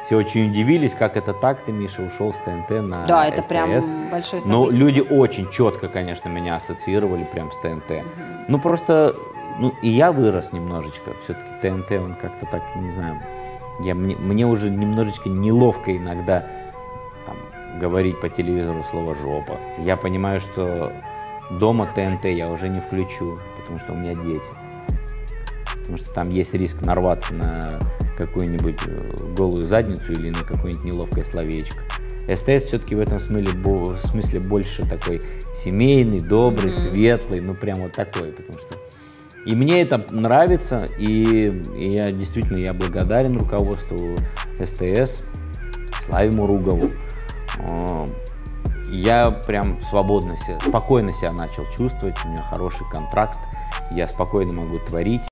Все очень удивились, как это так ты, Миша, ушел с ТНТ на Да, это СТС. прям большое событие. Но люди очень четко, конечно, меня ассоциировали прям с ТНТ. Ну, просто, ну, и я вырос немножечко. Все-таки ТНТ, он как-то так, не знаю, мне уже немножечко неловко иногда там, говорить по телевизору слово «жопа». Я понимаю, что дома ТНТ я уже не включу, потому что у меня дети. Потому что там есть риск нарваться на какую-нибудь голую задницу или на какое-нибудь неловкое словечко. СТС все-таки в этом смысле больше такой семейный, добрый, светлый, ну прям вот такой, потому что... И мне это нравится, и я действительно я благодарен руководству СТС, Славе Муругову. Я прям спокойно себя начал чувствовать, у меня хороший контракт, я спокойно могу творить.